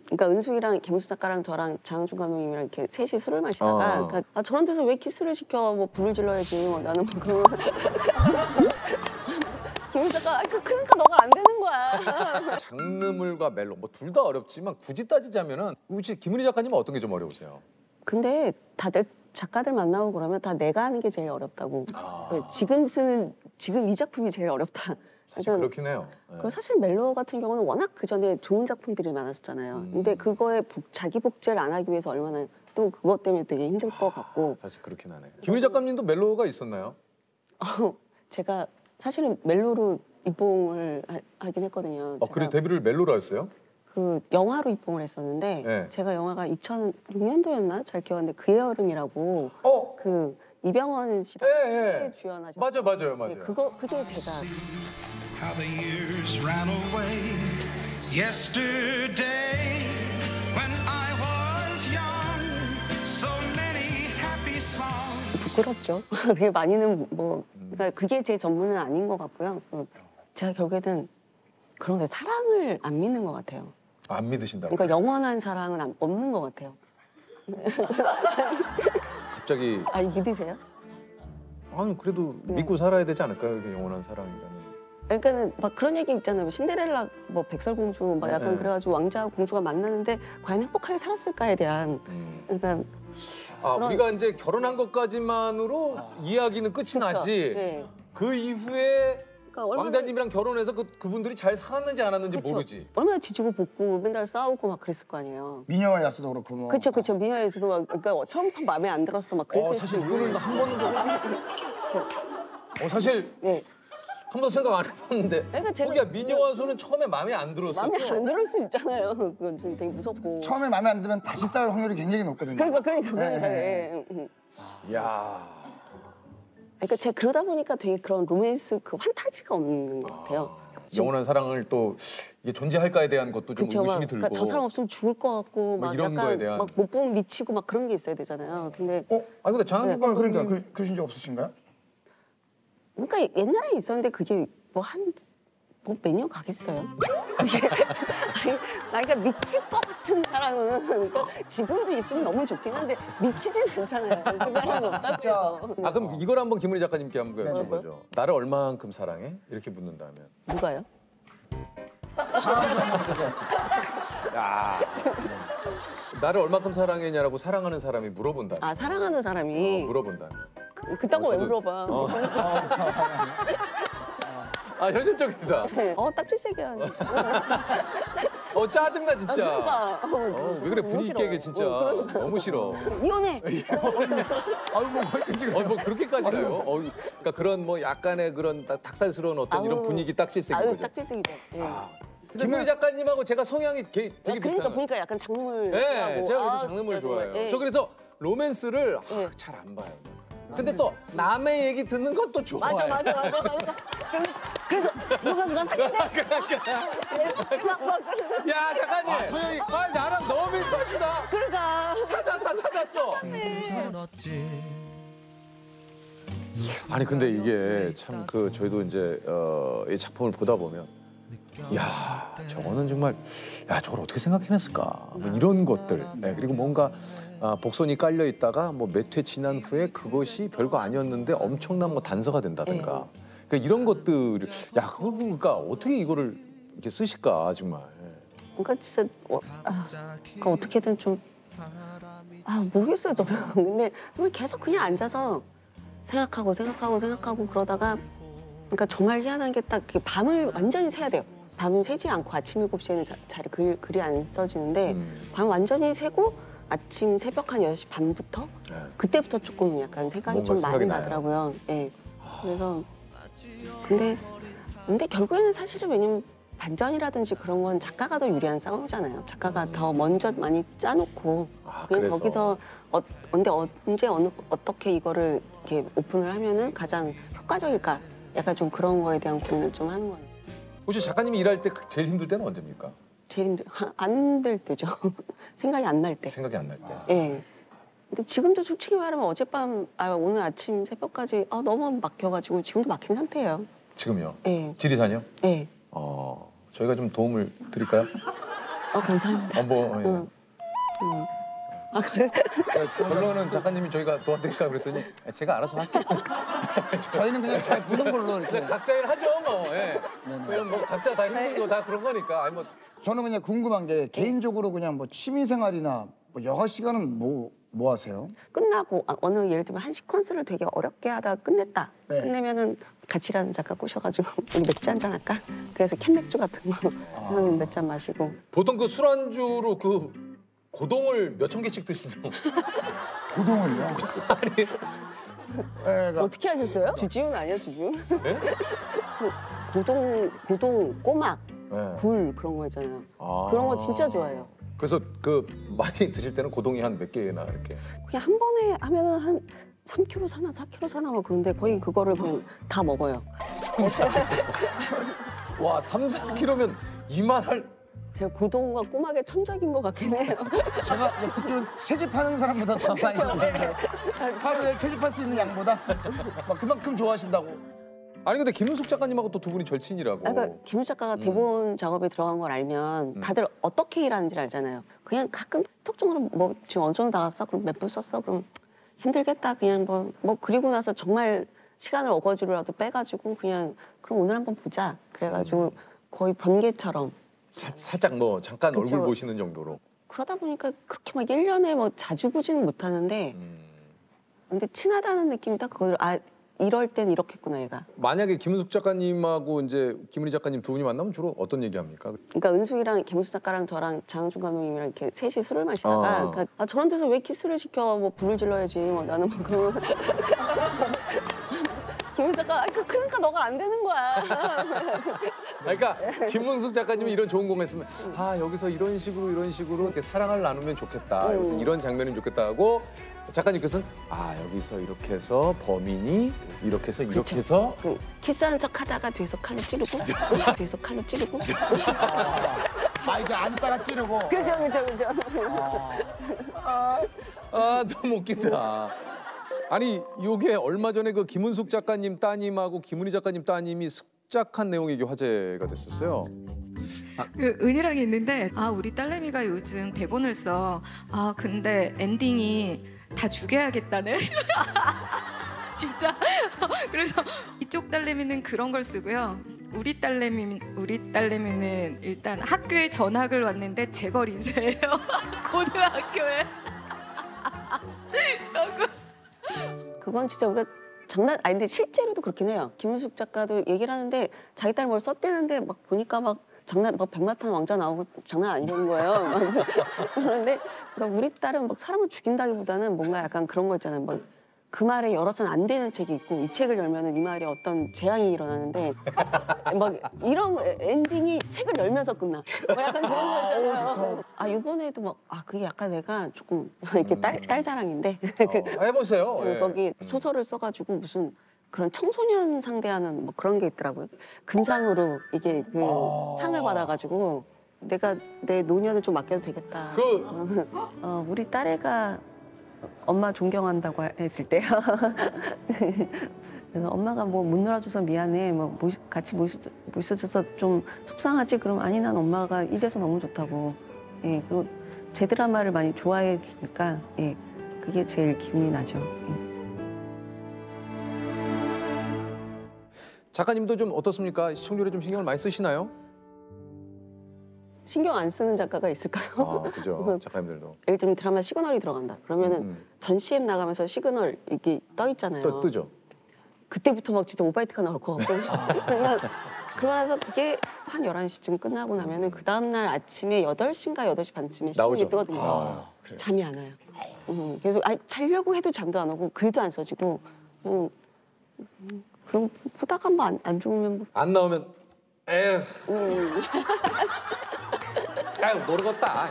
그러니까 은숙이랑 김은수 작가랑 저랑 장항준 감독님이랑 이렇게 셋이 술을 마시다가 그러니까 저런 데서 왜 키스를 시켜 뭐 불을 질러야지 뭐 나는 뭐 그런 김은수 작가 그러니까 너가 안 되는 거야. 장르물과 멜로 뭐 둘 다 어렵지만 굳이 따지자면은 혹시 김은희 작가님은 어떤 게 좀 어려우세요? 근데 다들 작가들 만나고 그러면 다 내가 하는 게 제일 어렵다고. 지금 이 작품이 제일 어렵다. 사실 그렇긴 해요. 그리고 사실 멜로 같은 경우는 워낙 그 전에 좋은 작품들이 많았었잖아요. 근데 그거에 자기 복제를 안 하기 위해서 얼마나 또 그것 때문에 되게 힘들 것 같고. 사실 그렇긴 하네. 김은희 작가님도 멜로가 있었나요? 제가 사실은 멜로로 입봉을 하긴 했거든요. 그래서 데뷔를 멜로로 했어요? 그 영화로 입봉을 했었는데 네. 제가 영화가 2006년도였나 잘 기억하는데 그의 여름이라고 그 이병헌 씨랑 네. 주연하셨어요. 맞아요. 네, 그게 제가 How the years ran away yesterday when I was young. So many happy songs. 부끄럽죠. 그게 많이는 뭐 그러니까 그게 제 전문은 아닌 것 같고요. 제가 결국에는 그런 게 사랑을 안 믿는 것 같아요. 안 믿으신다고? 그러니까 영원한 사랑은 없는 것 같아요. 갑자기 아니 믿으세요? 아니 그래도 믿고 살아야 되지 않을까요? 이게 영원한 사랑이라는. 그러니까는 막 그런 얘기 있잖아요. 뭐 신데렐라, 뭐 백설공주, 막 약간 네. 그래가지고 왕자와 공주가 만나는데 과연 행복하게 살았을까에 대한. 그러니까 우리가 이제 결혼한 것까지만으로 이야기는 끝이 그쵸? 나지. 네. 그 이후에 그러니까 얼마나, 왕자님이랑 결혼해서 그분들이 잘 살았는지 안 살았는지 그쵸? 모르지. 얼마나 지지고 볶고 맨날 싸우고 막 그랬을 거 아니에요. 미녀와 야수도 그렇고 뭐. 그쵸. 미녀에서도 막 그러니까 처음부터 마음에 안 들었어 막 그랬을 사실 수 이거는 있는. 한 번도 사실 네. 한 번도 생각 안 해봤는데 그러니까 제가 거기야 미녀와 수는 처음에 마음에 안 들었었죠? 마음에 안 들을 수 있잖아요. 그건 좀 되게 무섭고. 처음에 마음에 안 들면 다시 싸울 확률이 굉장히 높거든요. 그러니까. 네. 이야. 그러니까 제가 그러다 보니까 되게 그런 로맨스 그 환타지가 없는 것 같아요. 영원한 사랑을 또 이게 존재할까에 대한 것도 좀 그쵸, 의심이 막, 들고. 그러니까 저 사람 없으면 죽을 것 같고 뭐 막 이런 거에 약간 대한. 막 못 보면 미치고 막 그런 게 있어야 되잖아요. 근데 근데 장항준 그러니까 감독님 그러신 적 없으신가요? 그러니까 옛날에 있었는데 그게 뭐 몇 년 가겠어요? 그러니까 미칠 것 같은 사람은 그러니까 지금도 있으면 너무 좋긴 한데 미치진 않잖아요. 그 사람은 없다고요. 그럼 이걸 한번 김은희 작가님께 한번 네, 여쭤보죠. 나를 얼마만큼 사랑해? 이렇게 묻는다면. 누가요? 야. 나를 얼마큼 사랑했냐라고 사랑하는 사람이 물어본다. 사랑하는 사람이 물어본다. 그딴 거 왜 저도- 물어봐? 현실적이다. 딱 질색이야. 짜증나 진짜. 그러니까. 왜 그래 너무 분위기 싫어. 깨게 진짜. 너무 싫어. 이혼해. 뭐 그렇게까지 가요? 그러니까 그런 뭐 약간의 그런 닭살스러운 어떤 이런 분위기 딱 실색인 거죠. 딱 질색이죠. 예. 김은희 작가님하고 제가 성향이 되게 그러니까 비슷해요. 보니까 약간 장르물. 네, 제가 그래서 장르물 진짜 좋아해요. 정말, 예. 저 그래서 로맨스를 잘 안 봐요. 근데 또 남의 얘기 듣는 건 또 좋아해요. 맞아. 그래서 누가 사귀는데? 야 작가님, 나랑 너무 비슷하시다. 그러니까. 찾았어. 아니 근데 이게 참 저희도 이제 이 작품을 보다 보면 야 저거는 정말 저걸 어떻게 생각해냈을까 뭐 이런 것들. 네, 그리고 뭔가 복선이 깔려 있다가 뭐 몇 회 지난 후에 그것이 별거 아니었는데 엄청난 뭐 단서가 된다든가. 그러니까 이런 것들 그걸 보니까 어떻게 이거를 이렇게 쓰실까 정말. 그러니까 진짜 그러니까 어떻게든 좀 모르겠어요 저도. 근데 정말 계속 그냥 앉아서 생각하고 그러다가 그러니까 정말 희한한 게 딱 밤을 완전히 새야 돼요. 밤은 새지 않고 아침 7시에는 잘 글이 안 써지는데 밤 완전히 새고 아침 새벽 한 10시 반부터 그때부터 조금 약간 생각이 좀 많이 나요. 나더라고요. 예. 그래서 근데 결국에는 사실은 왜냐면 반전이라든지 그런 건 작가가 더 유리한 싸움이잖아요. 작가가 더 먼저 많이 짜놓고 그냥 그래서. 거기서 언제 어떻게 이거를 이렇게 오픈을 하면은 가장 효과적일까? 약간 좀 그런 거에 대한 고민을 좀 하는 거예요. 혹시 작가님이 일할 때 제일 힘들 때는 언제입니까? 제일 안 될 때죠. 생각이 안 날 때. 생각이 안 날 때. 예. 근데 지금도 솔직히 말하면 어젯밤, 오늘 아침 새벽까지 너무 막혀가지고 지금도 막힌 상태예요. 지금요? 예. 지리산이요? 예. 저희가 좀 도움을 드릴까요? 감사합니다. 뭐 예. 아, 그래? 결론은 작가님이 저희가 도와드릴까 그랬더니 제가 알아서 할게요. 저희는 그냥 잘 보는 걸로 이렇게. 각자 일 하죠 뭐. 예. 그냥 뭐 각자 다 힘든 거 다 그런 거니까. 아니 뭐 저는 그냥 궁금한 게 개인적으로 그냥 뭐 취미생활이나 뭐 여가 시간은 뭐 하세요? 끝나고 어느 예를 들면 한식 콘서트를 되게 어렵게 하다가 끝냈다. 네. 끝내면은 같이 일하는 작가 꼬셔가지고 우리 맥주 한잔 할까? 그래서 캔맥주 같은 거 몇 잔 마시고. 보통 그 술안주로 그 고동을 몇천 개씩 드시죠. 고동을요? 아니. 네, 어떻게 하셨어요? 주지훈 아니야 주지훈? 네? 고동 꼬막 네. 굴 그런 거 있잖아요. 아. 그런 거 진짜 좋아해요. 그래서 그 많이 드실 때는 고동이 한 몇 개나 이렇게. 그냥 한 번에 하면은 한 3kg 사나 4kg 사나 막 그런데 거의 그거를 그냥 다 먹어요. 와 3, 4kg면 이만할. 제가 고동과 꼬막의 천적인 것 같긴 해요. 제가 이제 듣기로는 채집하는 사람보다 더 많이 먹는데 하루에 채집할 수 있는 양보다 막 그만큼 좋아하신다고. 아니 근데 김은숙 작가님하고 또 두 분이 절친이라고. 그러니까 김우 작가가 대본 작업에 들어간 걸 알면 다들 어떻게 일하는지 알잖아요. 그냥 가끔 톡적으로 뭐 지금 어느 정도 나갔어? 그럼 몇 분 썼어? 그럼 힘들겠다. 그냥 뭐 그리고 나서 정말 시간을 어거지로라도 빼가지고 그냥 그럼 오늘 한번 보자. 그래가지고 거의 번개처럼. 살짝 뭐 잠깐 그쵸. 얼굴 보시는 정도로. 그러다 보니까 그렇게 막 1년에 뭐 자주 보지는 못하는데 근데 친하다는 느낌이 딱 그걸 이럴 땐 이렇겠구나 얘가. 만약에 김은숙 작가님하고 이제 김은희 작가님 두 분이 만나면 주로 어떤 얘기합니까? 그러니까 은숙이랑 김은숙 작가랑 저랑 장항준 감독님이랑 이렇게 셋이 술을 마시다가 그러니까 저런 데서 왜 키스를 시켜? 뭐 불을 질러야지. 뭐 나는 뭐 그 김은숙 작가 그러니까 너가 안 되는 거야. 그러니까 김은숙 작가님이 이런 좋은 공을 했으면 여기서 이런 식으로 이렇게 사랑을 나누면 좋겠다. 여기서 이런 장면이 좋겠다 하고 작가님께서는 여기서 이렇게 해서 범인이 이렇게 해서 이렇게 해서 그 키스하는 척 하다가 뒤에서 칼로 찌르고 뒤에서 칼로 찌르고 이게 앉다가 찌르고. 그죠. 너무 웃긴다. 아니 요게 얼마 전에 그 김은숙 작가님 따님하고 김은희 작가님 따님이 습작한 내용이 이게 화제가 됐었어요. 그 은희랑이 있는데 우리 딸내미가 요즘 대본을 써. 근데 엔딩이 다 죽여야겠다네. 진짜. 그래서 이쪽 딸내미는 그런 걸 쓰고요. 우리 딸내미는 일단 학교에 전학을 왔는데 재벌 인쇄예요. 고등학교에. 그건 진짜 우리가 장난 근데 실제로도 그렇긴 해요. 김은숙 작가도 얘기를 하는데 자기 딸 뭘 썼대는데 막 보니까 막 장난 막 백마탄 왕자 나오고 장난 아니라는 거예요. 막 그런데 그러니까 우리 딸은 막 사람을 죽인다기보다는 뭔가 약간 그런 거 있잖아요. 막 그 말에 열어서는 안 되는 책이 있고 이 책을 열면은 이 말에 어떤 재앙이 일어나는데 막 이런 엔딩이 책을 열면서 끝나. 뭐 약간 그런 거 있잖아요. 이번에도 막 그게 약간 내가 조금 이렇게 딸 자랑인데 해보세요. 거기 소설을 써가지고 무슨 그런 청소년 상대하는 뭐 그런 게 있더라고요. 금상으로 이게 그 상을 받아가지고 내가 내 노년을 좀 맡겨도 되겠다. 우리 딸애가 엄마 존경한다고 했을 때요. 그래서 엄마가 뭐 못 놀아줘서 미안해. 뭐 같이 모셔줘서 좀 속상하지. 그럼 아니 난 엄마가 이래서 너무 좋다고. 예, 그리고 제 드라마를 많이 좋아해 주니까 그게 제일 기분이 나죠. 작가님도 좀 어떻습니까? 시청률에 좀 신경을 많이 쓰시나요? 신경 안 쓰는 작가가 있을까요? 그죠. 작가님들도. 예를 들면 드라마 시그널이 들어간다. 그러면은 전 CM 나가면서 시그널 이게 떠 있잖아요. 뜨죠. 그때부터 막 진짜 오바이트가 나올 것 같고. 그러면서 그게 한 11시쯤 끝나고 나면은 그 다음날 아침에 8시인가 8시 반쯤에 시그널이 나오죠. 뜨거든요. 잠이 안 와요. 계속 자려고 해도 잠도 안 오고 글도 안 써지고 그럼 보다가 뭐 안 좋으면 뭐. 안 나오면 에휴. 모르겠다.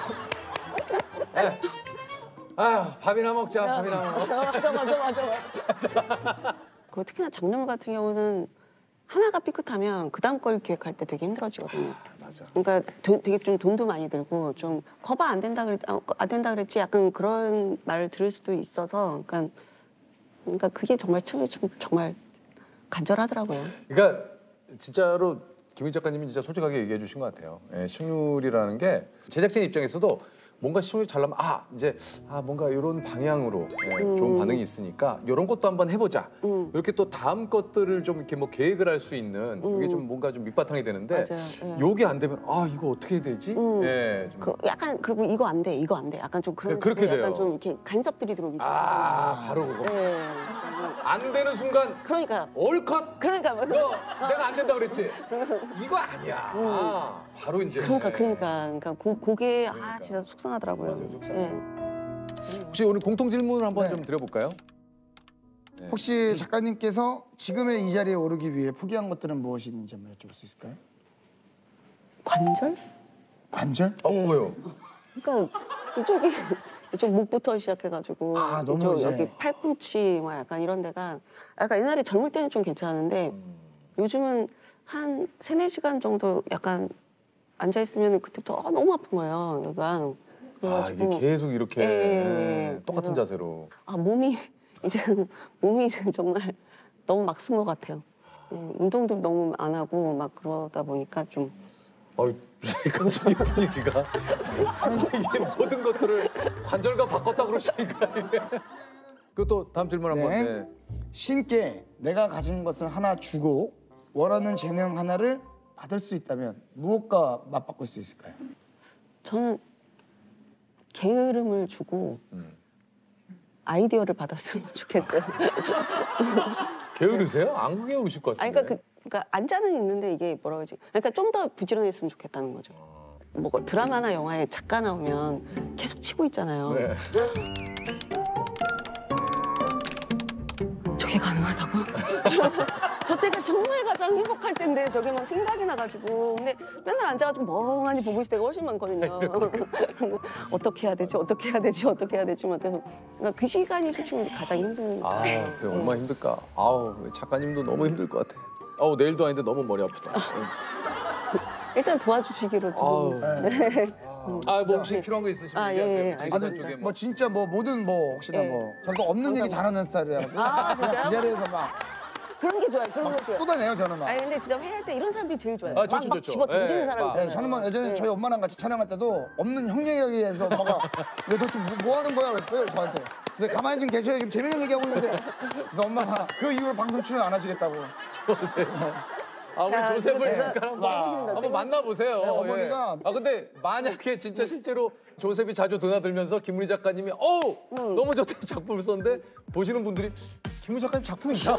밥이나 먹자. 밥이나 먹자. 맞아. 그리고 특히나 장르물 같은 경우는 하나가 삐끗하면 그 다음 걸 기획할 때 되게 힘들어지거든요. 맞아. 그러니까 되게 좀 돈도 많이 들고 좀 거봐 안 된다 그랬지 약간 그런 말을 들을 수도 있어서 그러니까 그게 정말 정말 간절하더라고요. 그러니까 진짜로 김희 작가님이 진짜 솔직하게 얘기해 주신 것 같아요. 예, 시청률이라는 게 제작진 입장에서도 뭔가 시청률이 잘 나면 이제 뭔가 이런 방향으로 좋은 반응이 있으니까 이런 것도 한번 해보자. 이렇게 또 다음 것들을 좀 이렇게 뭐 계획을 할 수 있는 이게 좀 뭔가 좀 밑바탕이 되는데 맞아요. 예. 요게 안 되면 이거 어떻게 해야 되지? 예, 좀. 약간 그리고 이거 안 돼, 이거 안 돼. 약간 좀 그런 그렇게 식으로 약간 돼요. 좀 이렇게 간섭들이 들어오기 시작해요. 바로 그거. 예. 안 되는 순간 그러니까 얼컷 그러니까 너 내가 안 된다 그랬지? 이거 아니야. 바로 이제. 그러니까 그게 진짜 속상하더라고요. 맞아요, 속상해. 예. 혹시 오늘 공통 질문을 한번 네. 좀 드려볼까요? 혹시 작가님께서 지금의 이 자리에 오르기 위해 포기한 것들은 무엇이 있는지 한번 여쭤볼 수 있을까요? 관절? 관절? 왜요? 그러니까 이쪽 목부터 시작해가지고 너무 이쪽 이제. 여기 팔꿈치 막 약간 이런 데가 약간 옛날에 젊을 때는 좀 괜찮은데 요즘은 한 3-4시간 정도 약간 앉아 있으면 그때부터 너무 아픈 거예요. 여기가. 이게 계속 이렇게 예. 똑같은 그래서 자세로. 몸이 이제 정말 너무 막 쓴 것 같아요. 운동도 너무 안 하고 막 그러다 보니까 좀 갑자기 분위기가 이게 모든 것들을 관절과 바꿨다 그러시니까 이게. 그것도 다음 질문 한번. 네. 네. 신께 내가 가진 것을 하나 주고 원하는 재능 하나를 받을 수 있다면 무엇과 맞바꿀 수 있을까요? 저는 게으름을 주고 아이디어를 받았으면 좋겠어요. 게으르세요? 안 게으르실 것 같은데. 그러니까 앉아는 있는데 이게 뭐라 그러지? 그러니까 좀 더 부지런했으면 좋겠다는 거죠. 뭐 드라마나 영화에 작가 나오면 계속 치고 있잖아요. 네. 저게 가능하다고? 저 때가 정말 가장 행복할 때인데 저게 막 생각이 나가지고 근데 맨날 앉아가지고 멍하니 보고 있을 때가 훨씬 많거든요. 어떻게 해야 되지? 어떻게 해야 되지? 어떻게 해야 되지? 막 계속 그러니까 그 시간이 솔직히 가장 힘든. 그게 얼마나 힘들까. 작가님도 너무 힘들 것 같아. 내일도 아닌데 너무 머리 아프다. 일단 도와주시기로 좀. 뭐 혹시 필요한 거 있으시면 얘기하세요. 예. 제기사 쪽에 뭐 진짜 뭐 모든 뭐 혹시나 네. 뭐 저도 없는 얘기 잘하는 스타일이라서 그냥 진짜요? 그 자리에서 막 그런 게 좋아요. 그런 거 좋아요. 쏟아내요 저는 막. 아니 근데 진짜 회의할 때 이런 사람들이 제일 좋아요. 좋죠, 막 좋죠. 집어 던지는 예, 사람 막. 있잖아요. 저는 뭐 예전에 저희 엄마랑 같이 촬영할 때도 없는 형 얘기해서 엄마가 너 지금 뭐 하는 거야 그랬어요 저한테. 그래서 가만히 좀 계셔야 지금 재밌는 얘기하고 있는데 그래서 엄마가 그 이후로 방송 출연 안 하시겠다고. 우리 조셉을 진짜 잠깐 와. 한번 만나보세요. 네, 어머니가- 근데 만약에 진짜 실제로 조셉이 자주 드나들면서 김문희 작가님이 너무 좋다 작품을 썼는데 보시는 분들이 김문희 작가님 작품이 이상해.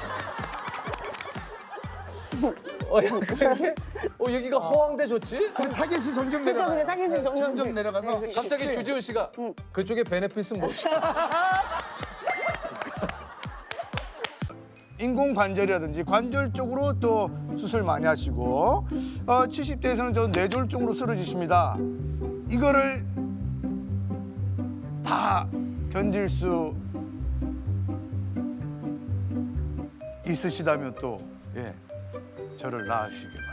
약간 이렇게 여기가 허황돼 줬지? 그 타겟이 점점 그쵸, 내려가요. 그게 타겟이 점점 내려가서 갑자기 주지훈 씨가 그쪽에 베네핏은 뭐지? 인공관절이라든지 관절 쪽으로 또 수술 많이 하시고 70대에서는 저 뇌졸중으로 쓰러지십니다. 이거를 다 견딜 수 있으시다면 또 저를 낳으시길